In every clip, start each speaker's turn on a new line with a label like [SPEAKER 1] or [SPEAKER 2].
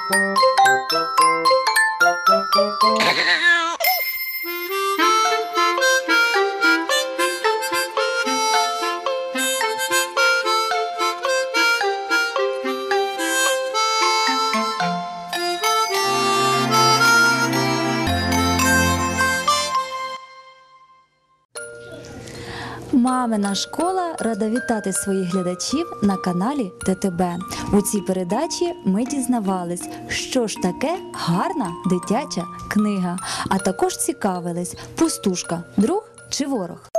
[SPEAKER 1] Мамина школа рада вітати своїх глядачів на каналі ТТБ. У цій передачі ми дізнавались, що ж таке гарна дитяча книга, а також цікавились, пустушка – друг чи ворог?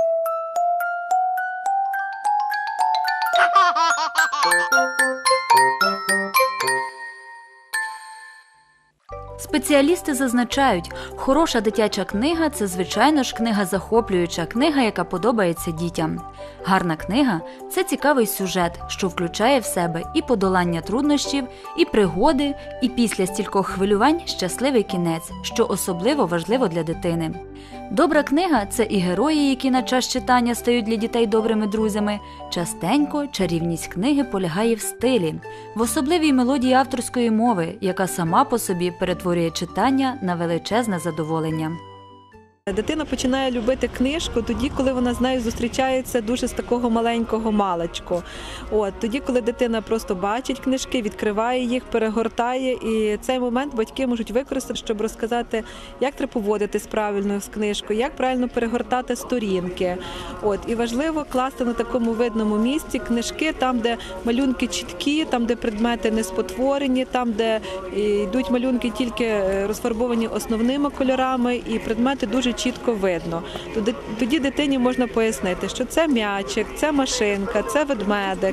[SPEAKER 1] Спеціалісти зазначають, хороша дитяча книга – це, звичайно ж, книга захоплююча, книга, яка подобається дітям. Гарна книга – це цікавий сюжет, що включає в себе і подолання труднощів, і пригоди, і після стількох хвилювань щасливий кінець, що особливо важливо для дитини. Добра книга – це і герої, які на час читання стають для дітей добрими друзями. Частенько чарівність книги полягає в стилі, в особливій мелодії авторської мови, яка сама по собі перетворює читання на величезне задоволення.
[SPEAKER 2] Дитина починає любити книжку тоді, коли вона з нею зустрічається дуже з такого маленького маличку. Тоді, коли дитина просто бачить книжки, відкриває їх, перегортає, і цей момент батьки можуть використати, щоб розказати, як треба поводитись правильно з книжкою, як правильно перегортати сторінки. І важливо класти на такому видному місці книжки, там, де малюнки чіткі, там, де предмети не спотворені, там, де йдуть малюнки тільки розфарбовані основними кольорами, і предмети дуже чітко видно. Тоді дитині можна пояснити, що це м'ячик, це машинка, це ведмедик.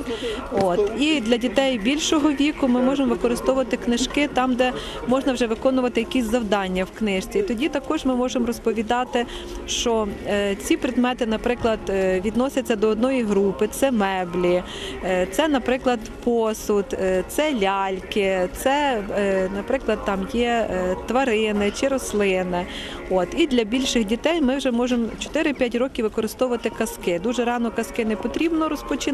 [SPEAKER 2] І для дітей більшого віку ми можемо використовувати книжки там, де можна вже виконувати якісь завдання в книжці. І тоді також ми можемо розповідати, що ці предмети, наприклад, відносяться до одної групи, це меблі, це, наприклад, посуд, це ляльки, це, наприклад, там є тварини чи рослини. І для більших дітей ми вже можемо 4-5 років використовувати казки. Дуже рано казки не потрібно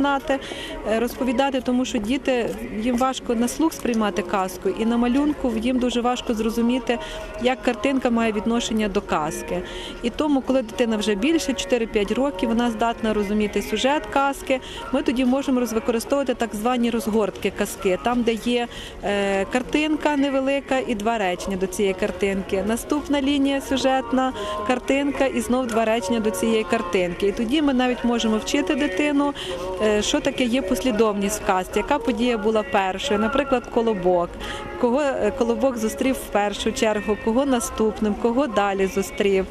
[SPEAKER 2] розповідати, тому що діти, їм важко на слух сприймати казку, і на малюнку їм дуже важко зрозуміти, як картинка має відношення до казки. І тому, коли дитина вже більше, 4-5 років, вона здатна розуміти сюжет казки, ми тоді можемо використовувати так звані розгортки казки, там, де є картинка невелика і два речення до цієї картинки. Наступна лінія сюжетна, картинка і знов два речення до цієї картинки. І тоді ми навіть можемо вчити дитину, що таке є послідовність в казці, яка подія була першою, наприклад, колобок. Кого колобок зустрів в першу чергу, кого наступним, кого далі зустрів.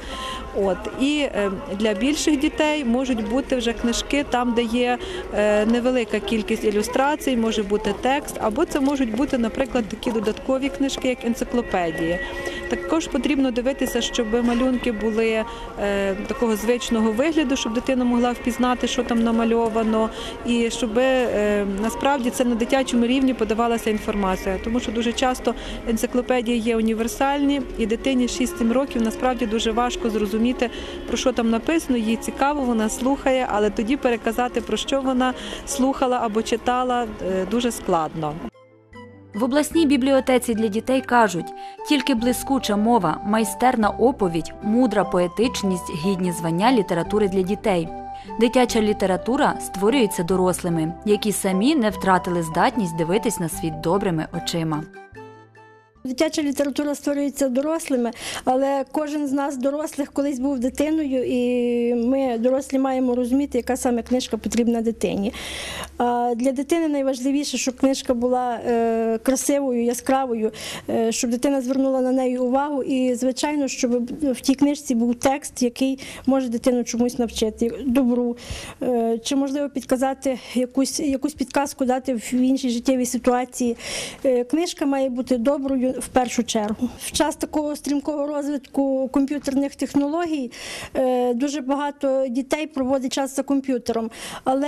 [SPEAKER 2] І для більших дітей можуть бути вже книжки там, де є невелика кількість ілюстрацій, може бути текст, або це можуть бути, наприклад, такі додаткові книжки, як енциклопедії. Також потрібно дивитися, щоб малюнки були такого звичного вигляду, щоб дитина могла впізнати, що там намальовано, і щоб насправді це на дитячому рівні подавалася інформація. Тому що дуже часто енциклопедії є універсальні, і дитині 6-7 років насправді дуже важко зрозуміти, про що там написано, їй цікаво, вона слухає, але тоді переказати, про що вона слухала або читала, дуже складно.
[SPEAKER 1] В обласній бібліотеці для дітей кажуть, тільки блискуча мова, майстерна оповідь, мудра поетичність гідні звання літератури для дітей. Дитяча література створюється дорослими, які самі не втратили здатність дивитись на світ добрими очима.
[SPEAKER 3] Дитяча література створюється дорослими, але кожен з нас, дорослих, колись був дитиною, і ми, дорослі, маємо розуміти, яка саме книжка потрібна дитині. Для дитини найважливіше, щоб книжка була красивою, яскравою, щоб дитина звернула на неї увагу і, звичайно, щоб в тій книжці був текст, який може дитину чомусь навчити, добру, чи, можливо, підказати, якусь підказку дати в іншій життєвій ситуації. Книжка має бути доброю в першу чергу. В час такого стрімкого розвитку комп'ютерних технологій дуже багато дітей проводять час за комп'ютером, але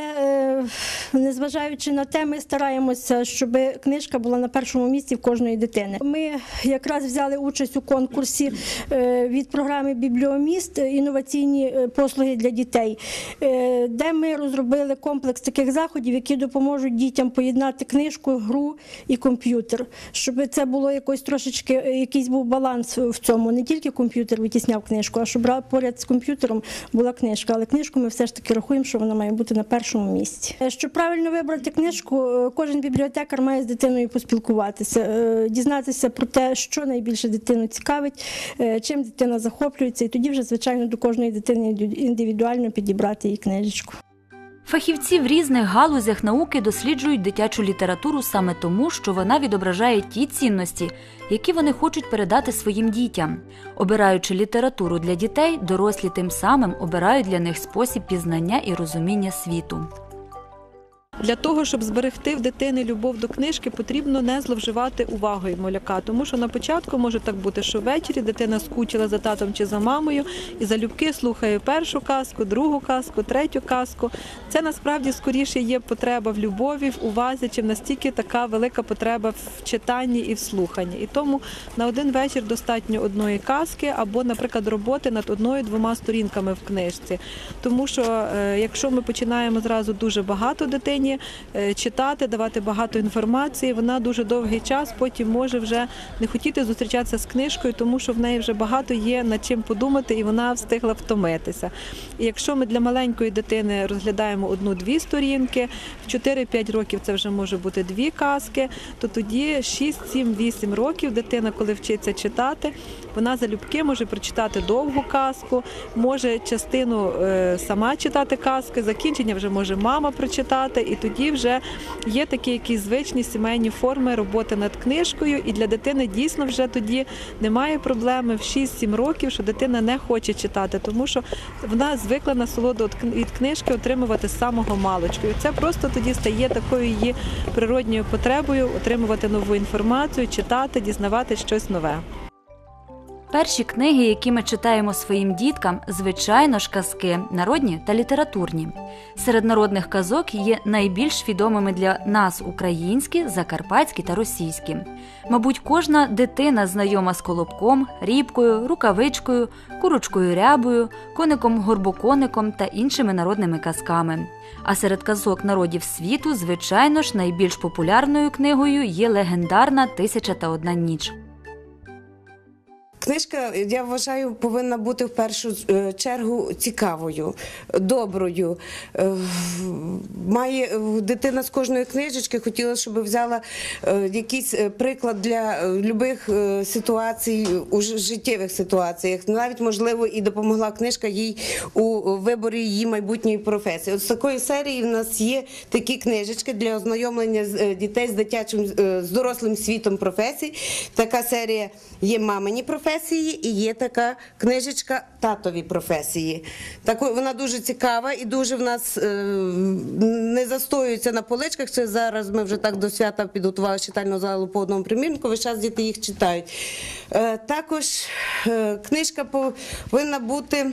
[SPEAKER 3] незважаючи на те, ми стараємося, щоб книжка була на першому місці в кожної дитини. Ми якраз взяли участь у конкурсі від програми «Бібліоміст. Інноваційні послуги для дітей», де ми розробили комплекс таких заходів, які допоможуть дітям поєднати книжку, гру і комп'ютер, щоб це було якось якось трошечки якийсь був баланс в цьому. Не тільки комп'ютер витісняв книжку, а щоб поряд з комп'ютером була книжка. Але книжку ми все ж таки рахуємо, що вона має бути на першому місці. Щоб правильно вибрати книжку, кожен бібліотекар має з дитиною поспілкуватися, дізнатися про те, що найбільше дитину цікавить, чим дитина захоплюється, і тоді вже, звичайно, до кожної дитини індивідуально підібрати її книжечку.
[SPEAKER 1] Фахівці в різних галузях науки досліджують дитячу літературу саме тому, що вона відображає ті цінності, які вони хочуть передати своїм дітям. Обираючи літературу для дітей, дорослі тим самим обирають для них спосіб пізнання і розуміння світу.
[SPEAKER 2] Для того, щоб зберегти в дитини любов до книжки, потрібно не зловживати увагою маляка. Тому що на початку може так бути, що ввечері дитина скучила за татом чи за мамою і залюбки слухає першу казку, другу казку, третю казку. Це насправді скоріше є потреба в любові, в увазі, чим настільки така велика потреба в читанні і в слуханні. І тому на один вечір достатньо одної казки або, наприклад, роботи над одною-двома сторінками в книжці. Тому що якщо ми починаємо зразу дуже багато дитині читати, давати багато інформації, вона дуже довгий час потім може вже не хотіти зустрічатися з книжкою, тому що в неї вже багато є над чим подумати і вона встигла втомитися. І якщо ми для маленької дитини розглядаємо одну-дві сторінки, в 4-5 років це вже може бути 2 казки, то тоді 6, 7, 8 років дитина, коли вчиться читати, вона залюбки може прочитати довгу казку, може частину сама читати казки, закінчення вже може мама прочитати, і тоді вже є такі якісь звичні сімейні форми роботи над книжкою, і для дитини дійсно вже тоді немає проблеми в 6-7 років, що дитина не хоче читати, тому що вона звикла насолоду від книжки отримувати з самого маличку. І це просто тоді стає такою її природньою потребою отримувати нову інформацію, читати, дізнавати щось нове.
[SPEAKER 1] Перші книги, які ми читаємо своїм діткам, звичайно ж казки, народні та літературні. Серед народних казок є найбільш відомими для нас українські, закарпатські та російські. Мабуть, кожна дитина знайома з Колобком, Рібкою, Рукавичкою, Курочкою Рябою, Коником-Горбокоником та іншими народними казками. А серед казок народів світу, звичайно ж, найбільш популярною книгою є легендарна «1001 ніч».
[SPEAKER 4] Книжка, я вважаю, повинна бути в першу чергу цікавою, доброю. Має дитина з кожної книжечки, хотіла, щоб взяла якийсь приклад для любих ситуацій, у життєвих ситуаціях. Навіть, можливо, і допомогла книжка їй у виборі її майбутньої професії. От з такої серії в нас є такі книжечки для ознайомлення дітей з дорослим світом професій. Така серія є «Мамині професії», і є така книжечка «Татові професії». Вона дуже цікава і дуже в нас не застоюється на поличках. Це зараз ми вже так до свята підготували читальну залу по одному примірнику, весь час діти їх читають. Також книжка повинна бути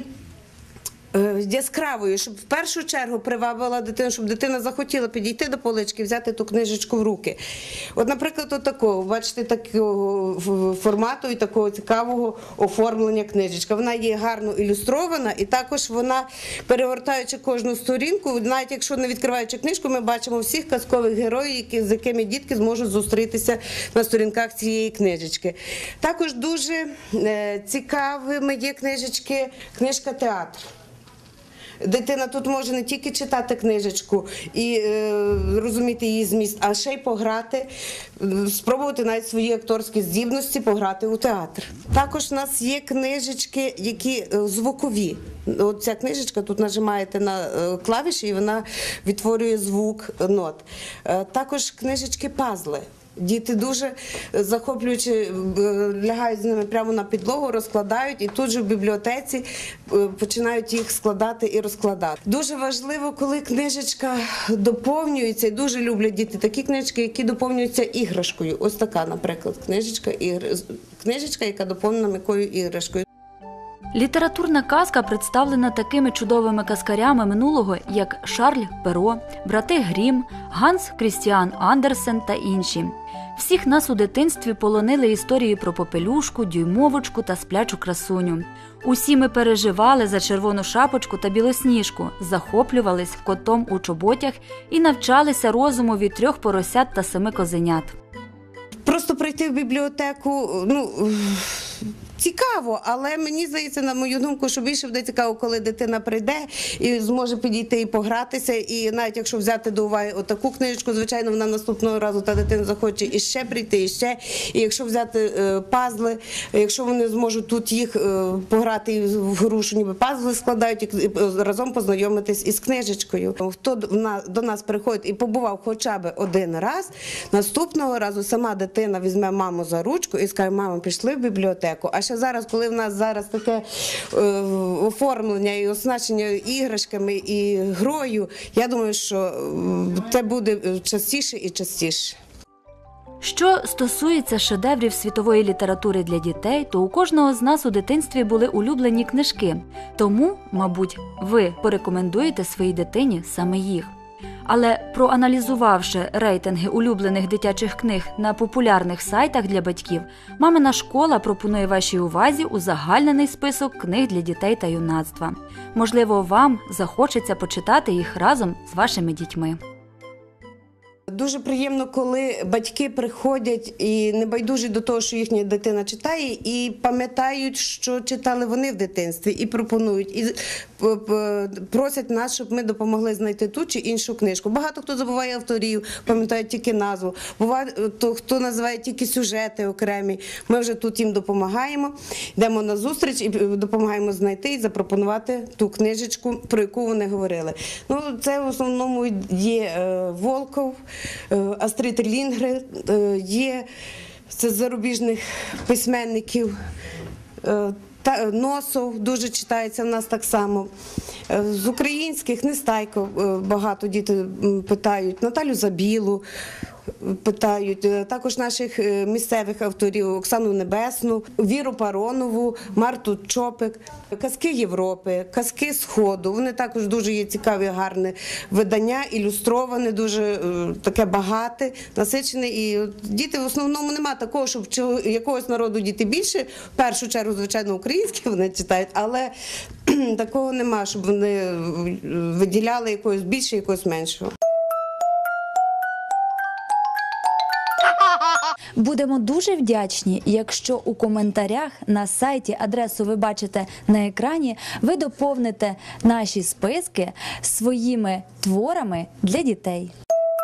[SPEAKER 4] яскравою, щоб в першу чергу привабила дитину, щоб дитина захотіла підійти до полички, взяти ту книжечку в руки. От, наприклад, от такого, бачите, такого формату і такого цікавого оформлення книжечка. Вона є гарно ілюстрована і також вона, перегортаючи кожну сторінку, навіть якщо не відкриваючи книжку, ми бачимо всіх казкових героїв, з якими дітки зможуть зустрітися на сторінках цієї книжечки. Також дуже цікавими є книжка «Театр». Дитина тут може не тільки читати книжечку і розуміти її зміст, а ще й пограти, спробувати навіть свої акторські здібності пограти у театр. Також у нас є книжечки, які звукові. От ця книжечка, тут нажимаєте на клавіші і вона відтворює звук нот. Також книжечки-пазли. Діти дуже захоплюючи, лягають з ними прямо на підлогу, розкладають і тут же в бібліотеці починають їх складати і розкладати. Дуже важливо, коли книжечка доповнюється, і дуже люблять діти такі книжечки, які доповнюються іграшкою. Ось така, наприклад, книжечка, яка доповнена м'якою іграшкою.
[SPEAKER 1] Літературна казка представлена такими чудовими казкарями минулого, як Шарль Перо, брати Грім, Ганс Крістіан Андерсен та інші. Всіх нас у дитинстві полонили історії про Попелюшку, Дюймовочку та Сплячу красуню. Усі ми переживали за Червону шапочку та Білосніжку, захоплювались котом у чоботях і навчалися розуму від 3 поросят та 7 козенят.
[SPEAKER 4] Просто прийти в бібліотеку, цікаво, але мені здається, на мою думку, що більше буде цікаво, коли дитина прийде і зможе підійти і погратися. І навіть якщо взяти до уваги отаку книжечку, звичайно, вона наступного разу та дитина захоче іще прийти, іще. І якщо взяти пазли, якщо вони зможуть тут їх пограти в гру, що ніби пазли складають, і разом познайомитись із книжечкою. Хто до нас приходить і побував хоча б один раз, наступного разу сама дитина візьме маму за ручку і скаже: мама, пішли в бібліотеку. А ще зараз, коли в нас зараз таке оформлення і оснащення іграшками і грою, я думаю, що це буде частіше і частіше.
[SPEAKER 1] Що стосується шедеврів світової літератури для дітей, то у кожного з нас у дитинстві були улюблені книжки. Тому, мабуть, ви порекомендуєте своїй дитині саме їх. Але проаналізувавши рейтинги улюблених дитячих книг на популярних сайтах для батьків, «Мамина школа» пропонує вашій увазі узагальнений список книг для дітей та юнацтва. Можливо, вам захочеться почитати їх разом з вашими дітьми.
[SPEAKER 4] Дуже приємно, коли батьки приходять і не байдужі до того, що їхня дитина читає, і пам'ятають, що читали вони в дитинстві, і пропонують, і просять нас, щоб ми допомогли знайти ту чи іншу книжку. Багато хто забуває авторів, пам'ятають тільки назву. Буває, хто називає тільки сюжети окремі. Ми вже тут їм допомагаємо, йдемо на зустріч і допомагаємо знайти і запропонувати ту книжечку, про яку вони говорили. Це в основному є Волков, Астрид Лінгрен, є з зарубіжних письменників, Носов дуже читається в нас так само. З українських Нестайко багато діти питають, Наталю Забілу питають, також наших місцевих авторів Оксану Небесну, Віру Паронову, Марту Чопик, «Казки Європи», «Казки Сходу». Вони також дуже є цікаві, гарне видання, ілюстроване, дуже таке багате, насичене. І діти в основному немає такого, щоб якогось народу діти більше, в першу чергу, звичайно, українські вони читають, але такого немає, щоб вони виділяли якогось більше, якогось меншого.
[SPEAKER 1] Будемо дуже вдячні, якщо у коментарях на сайті, адресу ви бачите на екрані, ви доповните наші списки своїми творами для дітей.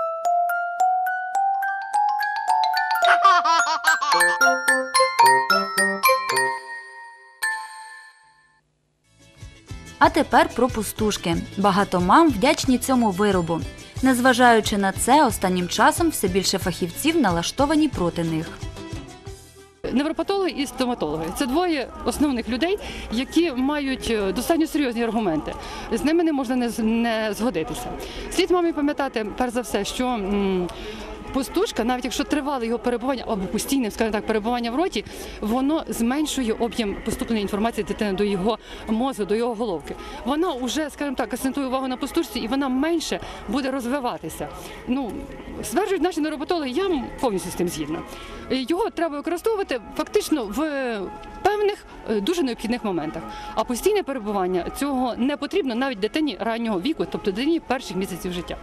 [SPEAKER 1] А тепер про пустушки. Багато мам вдячні цьому виробу. Незважаючи на це, останнім часом все більше фахівців налаштовані проти них.
[SPEAKER 5] Невропатологи і стоматологи – це двоє основних людей, які мають достатньо серйозні аргументи. З ними не можна не згодитися. Слід мамі пам'ятати, перш за все, що пустушка, навіть якщо тривале його перебування або постійне, скажімо так, перебування в роті, воно зменшує об'єм поступлення інформації дитини до його мозку, до його головки. Вона вже, скажімо так, акцентує увагу на пустушці, і вона менше буде розвиватися. Стверджують наші невропатологи, я повністю з тим згідна. Його треба використовувати фактично в певних дуже необхідних моментах. А постійне перебування цього не потрібно навіть дитині раннього віку, тобто дитині перших місяців життя.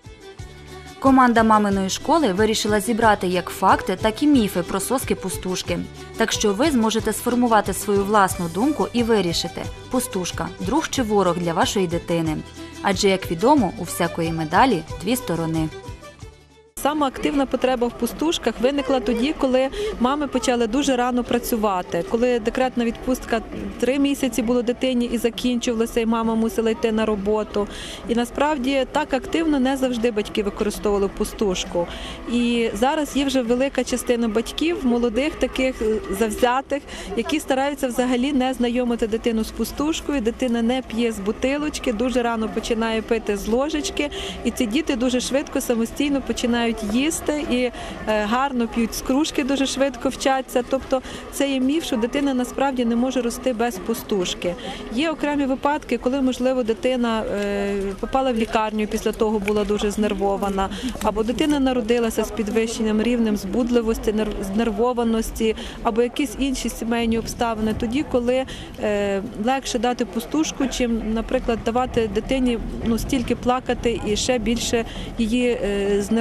[SPEAKER 1] Команда «Маминої школи» вирішила зібрати як факти, так і міфи про соски-пустушки. Так що ви зможете сформувати свою власну думку і вирішити – пустушка – друг чи ворог для вашої дитини. Адже, як відомо, у всякої медалі дві сторони.
[SPEAKER 2] Сама активна потреба в пустушках виникла тоді, коли мами почали дуже рано працювати. Коли декретна відпустка 3 місяці було дитині і закінчувалася, і мама мусила йти на роботу. І насправді так активно не завжди батьки використовували пустушку. І зараз є вже велика частина батьків, молодих таких завзятих, які стараються взагалі не знайомити дитину з пустушкою. Дитина не п'є з бутилочки, дуже рано починає пити з ложечки. І ці діти дуже швидко самостійно починають їсти і гарно п'ють з кружки, дуже швидко вчаться. Тобто це є міф, що дитина насправді не може рости без пустушки. Є окремі випадки, коли, можливо, дитина попала в лікарню і після того була дуже знервована, або дитина народилася з підвищеним рівнем збудливості, знервованості, або якісь інші сімейні обставини. Тоді, коли легше дати пустушку, чим, наприклад, давати дитині стільки плакати і ще більше її знервовувати.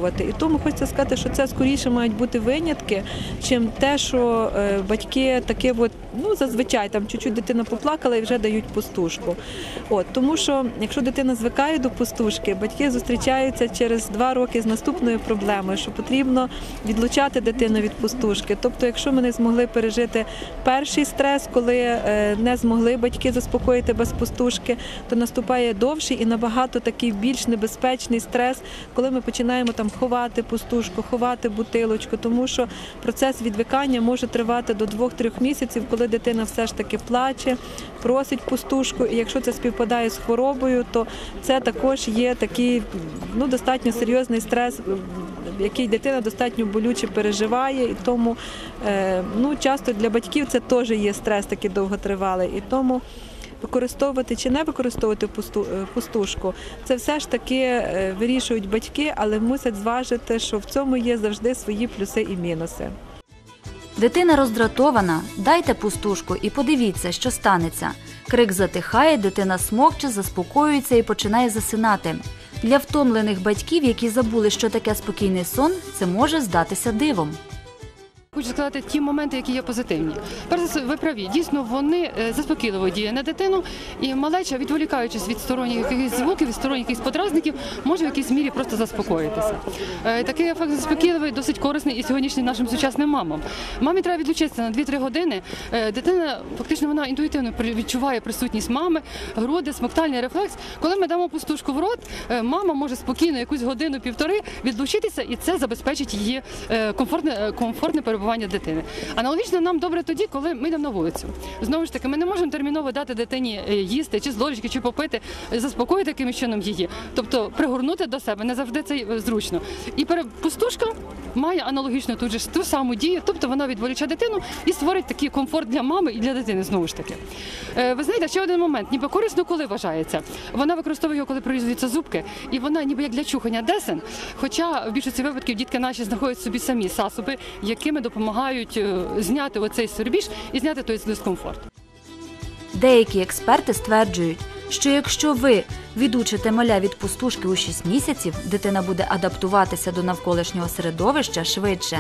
[SPEAKER 2] використовувати. І тому хочеться сказати, що це скоріше мають бути винятки, чим те, що батьки таке от, ну, зазвичай там чуть-чуть дитина поплакала і вже дають пустушку. Тому що якщо дитина звикає до пустушки, батьки зустрічаються через 2 роки з наступною проблемою, що потрібно відлучати дитину від пустушки. Тобто, якщо ми не змогли пережити перший стрес, коли не змогли батьки заспокоїти без пустушки, то наступає довший і набагато такий більш небезпечний стрес, коли ми починаємо там ховати пустушку, ховати бутилочку, тому що процес відвикання може тривати до 2-3 місяців, коли дитина все ж таки плаче, просить пустушку, і якщо це співпадає з хворобою, то це також є такий, ну, достатньо серйозний стрес, який дитина достатньо болюче переживає, і тому, ну, часто для батьків це теж є стрес такий довготривалий, і тому використовувати чи не використовувати пустушку, це все ж таки вирішують батьки, але мусять зважити, що в цьому є завжди свої плюси і мінуси.
[SPEAKER 1] Дитина роздратована, дайте пустушку і подивіться, що станеться. Крик затихає, дитина смокче, заспокоюється і починає засинати. Для втомлених батьків, які забули, що таке спокійний сон, це може здатися дивом.
[SPEAKER 5] Хочу сказати ті моменти, які є позитивні. Перш за все, ви праві, дійсно вони заспокійливо діють на дитину, і малеча, відволікаючись від сторонніх якихось звуків, від сторонніх якихось подразників, може в якійсь мірі просто заспокоїтися. Такий ефект заспокійливий досить корисний і сьогоднішнім нашим сучасним мамам. Мамі треба відлучитися на 2-3 години. Дитина, фактично, вона інтуїтивно відчуває присутність мами, груди, смоктальний рефлекс. Коли ми дамо пустушку в рот, мама може спокійно якусь годину-півтори відлучитися, і це забезпечить її комфортне перебування дитини. Аналогічно нам добре тоді, коли ми йдемо на вулицю. Знову ж таки, ми не можемо терміново дати дитині їсти, чи з ложечки, чи попити, заспокоїти якимось чином її. Тобто пригорнути до себе, не завжди це зручно. І пустушка має аналогічно тут же ту саму дію, тобто вона відволіче дитину і створить такий комфорт для мами і для дитини, знову ж таки. Ви знаєте, ще один момент, ніби корисно коли вважається. Вона використовує його, коли прорізуються зубки, і вона ніби як для чухання десен, хоча в більшості випадків дітки наші знаходять собі самі засоби, якими допомагають зняти оцей свербіж і зняти той дискомфорт.
[SPEAKER 1] Деякі експерти стверджують, що якщо ви відучите маля від пустушки у 6 місяців, дитина буде адаптуватися до навколишнього середовища швидше.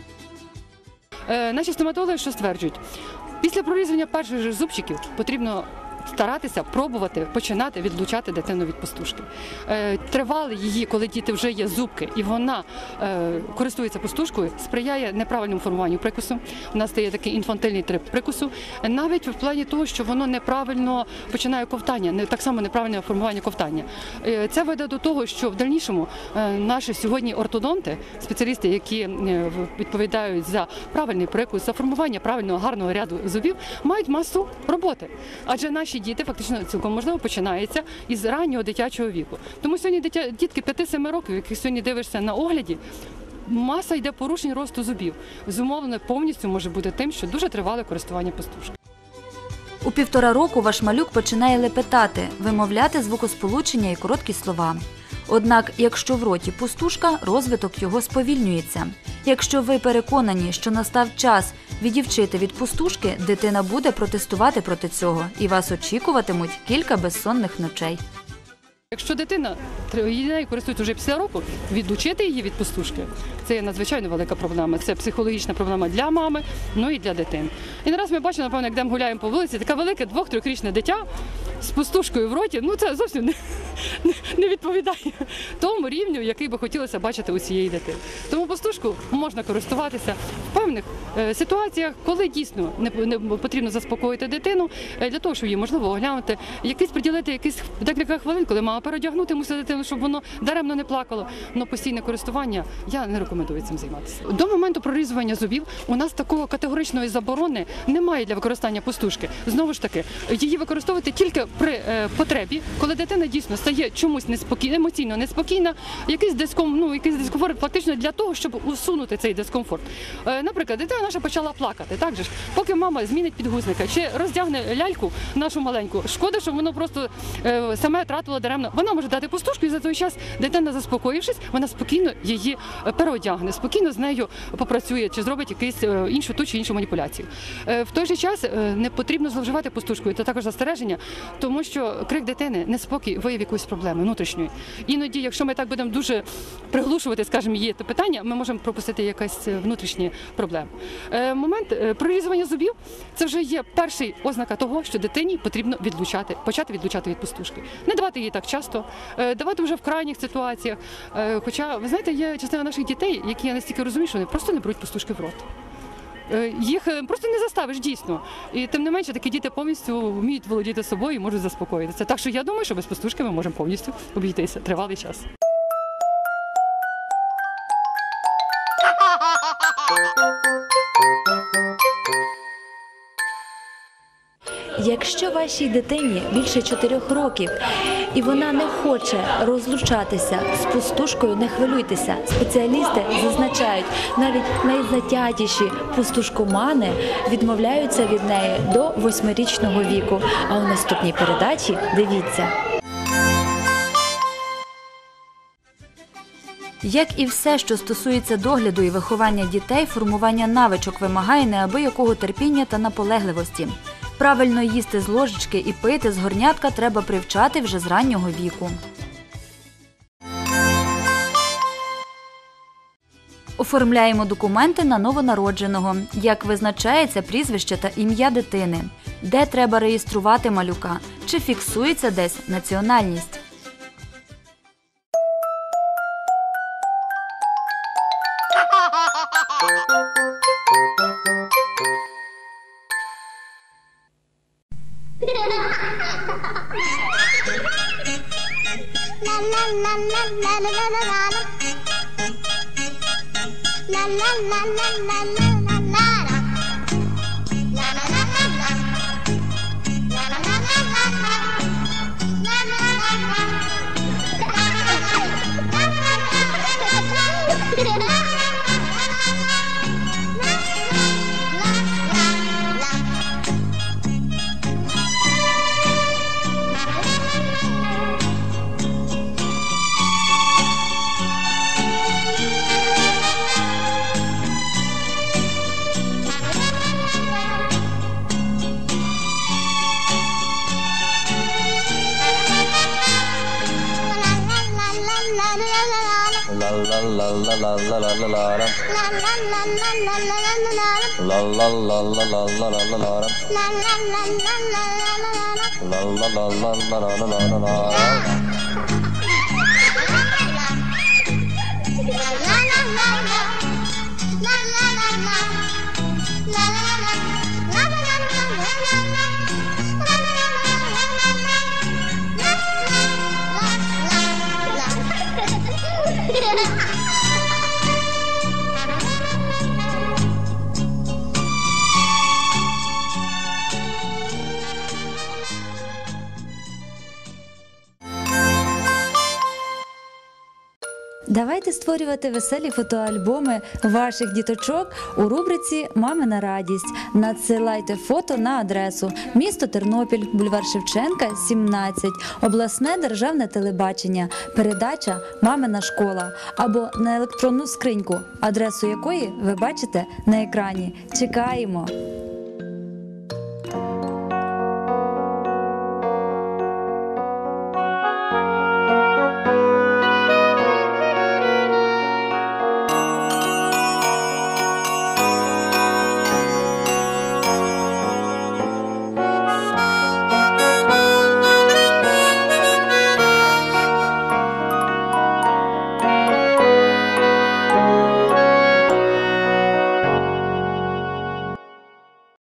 [SPEAKER 5] Наші стоматологи що стверджують? Після прорізання перших же зубчиків потрібно старатися, пробувати, починати відлучати дитину від пустушки. Тривали її, коли діти вже є зубки, і вона користується пустушкою, сприяє неправильному формуванню прикусу. У нас стає такий інфантильний тип прикусу. Навіть в плані того, що воно неправильно починає ковтання, так само неправильне формування ковтання. Це веде до того, що в дальнішому наші сьогодні ортодонти, спеціалісти, які відповідають за правильний прикус, за формування правильного гарного ряду зубів, мають масу роботи. Адже наші діти фактично цілком можливо починаються із раннього дитячого віку. Тому сьогодні дітки 5-7 років, яких сьогодні дивишся на огляді, маса йде порушень росту зубів. Зумовлено повністю може бути тим, що дуже тривале користування пустушкою.
[SPEAKER 1] У 1,5 року ваш малюк починає лепетати, вимовляти звукосполучення і короткі слова. Однак, якщо в роті пустушка, розвиток його сповільнюється. Якщо ви переконані, що настав час відівчити від пустушки, дитина буде протестувати проти цього і вас очікуватимуть кілька безсонних ночей.
[SPEAKER 5] Якщо дитина нею користується вже після року, відлучити її від пустушки – це є надзвичайно велика проблема. Це психологічна проблема для мами, ну і для дитини. І не раз ми бачимо, напевно, як гуляємо по вулиці, таке велике 2-3-річне дитя з пустушкою в роті, ну це зовсім не відповідає тому рівню, який би хотілося бачити у цієї дитини. Тому пустушку можна користуватися в певних ситуаціях, коли дійсно не потрібно заспокоїти дитину, для того, щоб її можливо оглянути, приділити декілька хвилин, коли мама переодягнути мусить дитину, щоб воно даремно не плакало. Але постійне користування я не рекомендую цим займатися. До моменту прорізування зубів у нас такого категоричної заборони немає для використання пустушки. Знову ж таки, її використовувати тільки при потребі, коли дитина дійсно стає чомусь емоційно неспокійна, якийсь дискомфорт фактично для того, щоб усунути цей дискомфорт. Наприклад, дитина наша почала плакати, так же ж, поки мама змінить підгузника чи роздягне ляльку нашу маленьку, шкода, щоб воно просто саме тратило даремно. Вона може дати пустушку, і за той час дитина, заспокоївшись, вона спокійно її переодягне, спокійно з нею попрацює чи зробить якусь іншу маніпуляцію. В той же час не потрібно зловживати пустушкою, це також застереження, Тому що крик дитини, неспокій вияв якоїсь проблеми внутрішньої. Іноді, якщо ми так будемо дуже приглушувати, скажімо, її те питання, ми можемо пропустити якась внутрішні проблеми. Момент прорізування зубів – це вже є перший ознака того, що дитині потрібно почати відлучати від пустушки. Не давати їй так часто, давати вже в крайніх ситуаціях. Хоча, ви знаєте, є частина наших дітей, які я настільки розумію, що вони просто не беруть пустушки в рот. Їх просто не заставиш, дійсно. І тим не менше, такі діти повністю вміють володіти собою і можуть заспокоїтися. Так що я думаю, що без пустушки ми можемо повністю обійтися тривалий час.
[SPEAKER 1] Якщо вашій дитині більше 4 років і вона не хоче розлучатися з пустушкою, не хвилюйтеся. Спеціалісти зазначають, навіть найзатятіші пустушкомани відмовляються від неї до 8-річного віку. А у наступній передачі дивіться. Як і все, що стосується догляду і виховання дітей, формування навичок вимагає неабиякого терпіння та наполегливості. Правильно їсти з ложечки і пити з горнятка треба привчати вже з раннього віку. Оформляємо документи на новонародженого. Як визначається прізвище та ім'я дитини? Де треба реєструвати малюка? Чи фіксується десь національність? Давайте створювати веселі фотоальбоми ваших діточок у рубриці «Мамина радість». Надсилайте фото на адресу: місто Тернопіль, бульвар Шевченка, 17, обласне державне телебачення, передача «Мамина школа» або на електронну скриньку, адресу якої ви бачите на екрані. Чекаємо!